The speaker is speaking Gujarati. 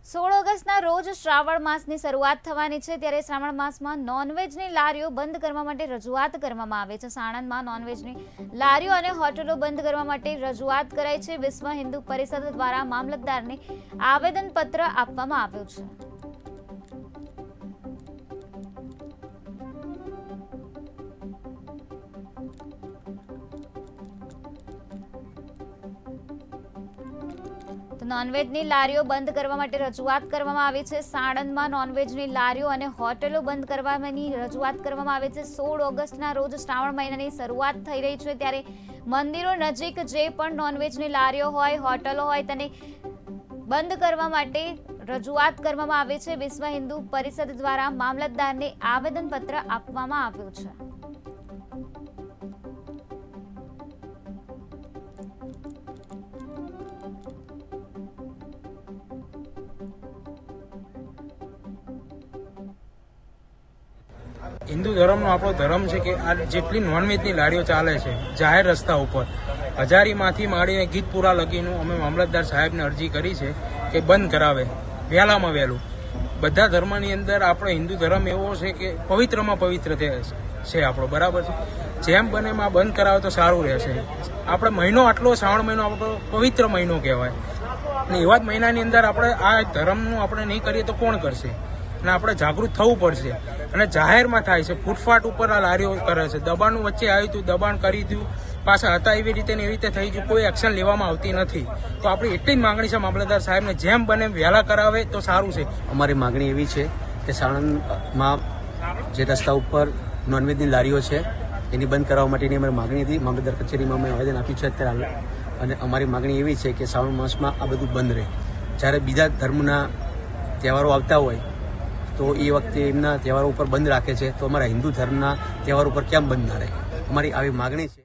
16 ઓગસ્ટના રોજ શ્રાવણ માસની શરૂઆત થવાની છે ત્યારે શ્રાવણ માસમાં નોનવેજની લારીઓ બંધ કરવા માટે રજૂઆત કરવામાં આવે છે। સાણંદમાં નોનવેજની લારીઓ અને હોટલો બંધ કરવા માટે રજૂઆત કરાઈ છે। વિશ્વ હિન્દુ પરિષદ દ્વારા મામલતદારને આવેદનપત્ર આપવામાં આવ્યું છે। નોનવેજની લારીઓ બંધ કરવા માટે રજૂઆત કરવામાં આવી છે। સાણંદમાં નોનવેજની લારીઓ અને હોટલો બંધ કરવાની રજૂઆત કરવામાં આવી છે। 16 ઓગસ્ટના રોજ શ્રાવણ મહિનાની શરૂઆત થઈ રહી છે ત્યારે મંદિરો નજીક જે પણ નોનવેજની લારીઓ હોય હોટલો હોય તેને બંધ કરવા માટે રજૂઆત કરવામાં આવી છે। વિશ્વ હિન્દુ પરિષદ દ્વારા મામલતદારને આવેદનપત્ર આપવામાં આવ્યું છે। हिंदू धर्म नो आपणो धर्म है कि आ जेटली नॉनवेजनी लारीओ चाले छे जाहेर रस्ता उपर हजारीमांथी माळीने गीतपुरा लगीनु अमे मामलतदार साहेबने अरजी करी छे कि बंद करावे वहेलामां वहेलुं। बधा धर्मनी अंदर आपणो हिंदू धर्म एवो छे कि पवित्रमां पवित्र छे आपणो, बराबर छे। जेम बने एम बंद करावे तो सारुं रहेशे। आपणे महीनो आटलो श्रावण महीनो आपणो पवित्र महीनो कहेवाय અને એવા જ મહિનાની અંદર આપણે આ ધર્મનું આપણે નહીં કરીએ તો કોણ કરશે? અને આપણે જાગૃત થવું પડશે। અને જાહેરમાં થાય છે, ફૂટપાથ ઉપર આ લારીઓ કરે છે। દબાણનું વચ્ચે આવ્યું હતું, દબાણ કરી દીધું, પાછા હતા એવી રીતે ને એવી રીતે થઈ ગયું, કોઈ એક્શન લેવામાં આવતી નથી। તો આપણી એટલી જ માંગણી છે મામલતદાર સાહેબને જેમ બને વહેલા કરાવે તો સારું છે। અમારી માંગણી એવી છે કે સાણંદમાં જે રસ્તા ઉપર નોનવેજની લારીઓ છે એની બંધ કરાવવા માટેની અમારી માંગણી હતી। મામલતદાર કચેરીમાં અમે આવેદન આપ્યું છે અત્યારે અને અમારી માંગણી એવી છે કે શ્રાવણ માસમાં આ બધું બંધ રહે। જ્યારે બીજા ધર્મના તહેવારો આવતા હોય તો એ વખતે એમના તહેવારો ઉપર બંધ રાખે છે, તો અમારા હિન્દુ ધર્મના તહેવારો ઉપર કેમ બંધ ના રહે? અમારી આવી માગણી છે।